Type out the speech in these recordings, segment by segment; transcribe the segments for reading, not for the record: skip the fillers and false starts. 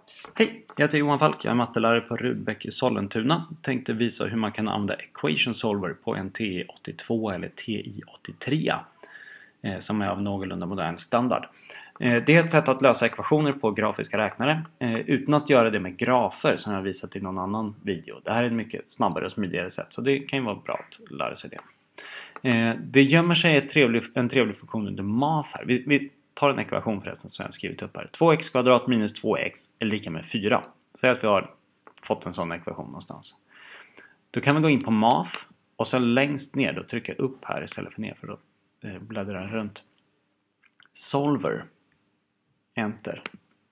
Hej, jag heter Johan Falk, jag är mattelärare på Rudbeck i Sollentuna. Tänkte visa hur man kan använda Equation Solver på en TI-82 eller TI-83 som är av någorlunda modern standard. Det är ett sätt att lösa ekvationer på grafiska räknare utan att göra det med grafer som jag visat i någon annan video. Det här är ett mycket snabbare och smidigare sätt, så det kan ju vara bra att lära sig det. Det gömmer sig en trevlig funktion under math här. Vi tar en ekvation förresten som jag har skrivit upp här. 2x kvadrat minus 2x är lika med 4. Säg att vi har fått en sån ekvation någonstans. Då kan vi gå in på math och sen längst ner då trycka upp här istället för ner, för då bläddrar den runt. Solver. Enter.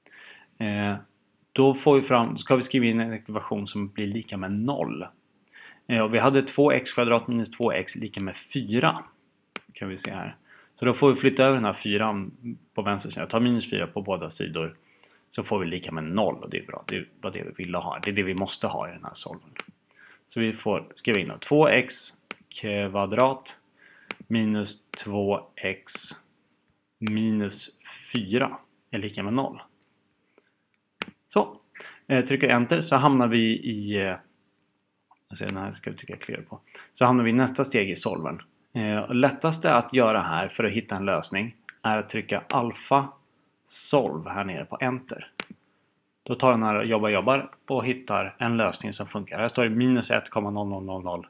Då ska vi skriva in en ekvation som blir lika med 0. Och vi hade 2x kvadrat minus 2x lika med 4. Kan vi se här. Så då får vi flytta över den här 4 på vänster sida. Ta minus 4 på båda sidor. Så får vi lika med 0. Och det är bra. Det var det vi ville ha. Det är det vi måste ha i den här solven. Så vi får skriva in 2x kvadrat minus 2x minus 4 är lika med 0. Så. Trycker enter så hamnar vi i... Alltså den här ska vi trycka clear på. Så hamnar vi i nästa steg i solvern. Lättaste att göra här för att hitta en lösning är att trycka alfa solve här nere på enter. Då tar den här jobbar och hittar en lösning som funkar. Här står det minus 1,0001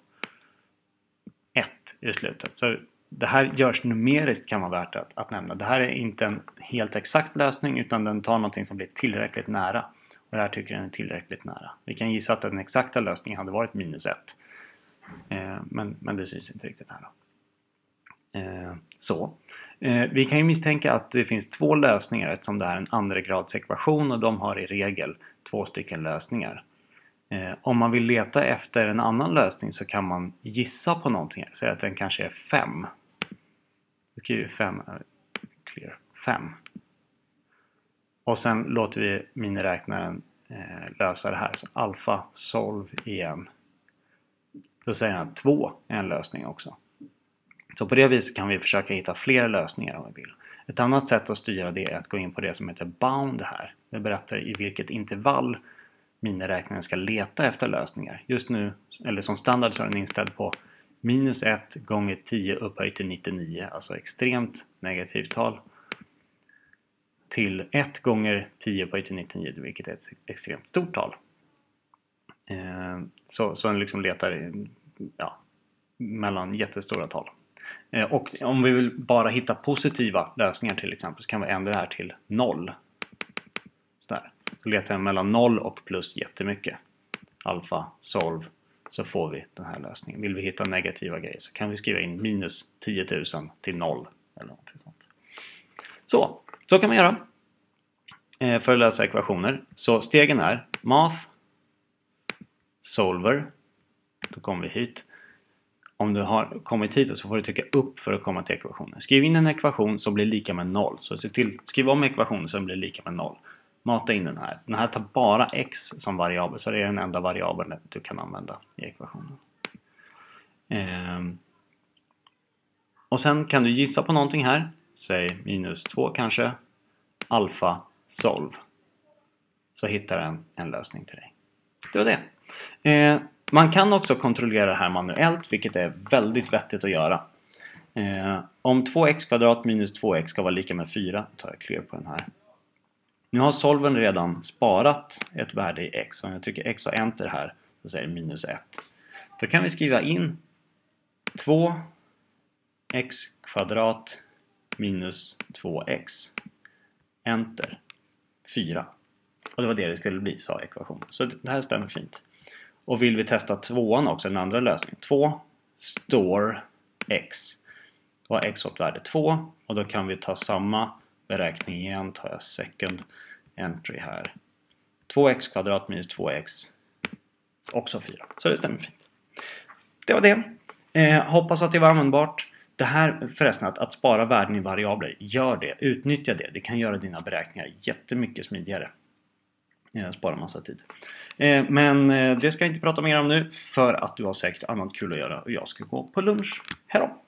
i slutet. Så det här görs numeriskt, kan vara värt att nämna. Det här är inte en helt exakt lösning, utan den tar någonting som blir tillräckligt nära. Och det här tycker den är tillräckligt nära. Vi kan gissa att den exakta lösningen hade varit minus 1. Men det syns inte riktigt här då. Vi kan ju misstänka att det finns två lösningar eftersom det är en andragradsekvation och de har i regel 2 stycken lösningar. Om man vill leta efter en annan lösning så kan man gissa på någonting. Säg att den kanske är 5. Vi skriver 5. Och sen låter vi miniräknaren lösa det här. Så alfa solve igen. Då säger han att 2 är en lösning också. Så på det viset kan vi försöka hitta fler lösningar om vi vill. Ett annat sätt att styra det är att gå in på det som heter bound här. Det berättar i vilket intervall miniräknaren ska leta efter lösningar. Just nu, eller som standard, så är den inställd på minus 1 gånger 10 upphöjt till 99. Alltså extremt negativt tal. Till 1 gånger 10 upphöjt till 99, vilket är ett extremt stort tal. Så den liksom letar mellan jättestora tal. Och om vi vill bara hitta positiva lösningar till exempel, så kan vi ändra det här till 0. Sådär. Så letar jag mellan 0 och plus jättemycket. Alfa solve, så får vi den här lösningen. Vill vi hitta negativa grejer så kan vi skriva in minus 10 000 till 0. Eller något sånt. Så kan man göra för att lösa ekvationer. Så stegen är math, solver. Då kommer vi hit. Om du har kommit hit så får du trycka upp för att komma till ekvationen. Skriv in en ekvation som blir lika med 0. Så skriv om ekvationen som blir lika med 0. Mata in den här. Den här tar bara x som variabel. Så det är den enda variabeln du kan använda i ekvationen. Och sen kan du gissa på någonting här. Säg minus 2 kanske. Alfa solve. Så hittar den en lösning till dig. Det var det. Man kan också kontrollera det här manuellt, vilket är väldigt vettigt att göra. Om 2x kvadrat minus 2x ska vara lika med 4, tar jag clear på den här. Nu har solven redan sparat ett värde i x. Om jag trycker x och enter här, så säger det minus 1. Då kan vi skriva in 2x kvadrat minus 2x. Enter. 4. Och det var det skulle bli, sa ekvationen. Så det här stämmer fint. Och vill vi testa 2an också, den andra lösningen. 2 store x. Då har x fått värde 2. Och då kan vi ta samma beräkning igen. Tar jag second entry här. 2x kvadrat minus 2x. Också 4. Så det stämmer fint. Det var det. Hoppas att det var användbart. Det här förresten, att spara värden i variabler. Gör det. Utnyttja det. Det kan göra dina beräkningar jättemycket smidigare. Spara massa tid. Men det ska jag inte prata mer om nu, för att du har säkert annat kul att göra och jag ska gå på lunch. Hej då!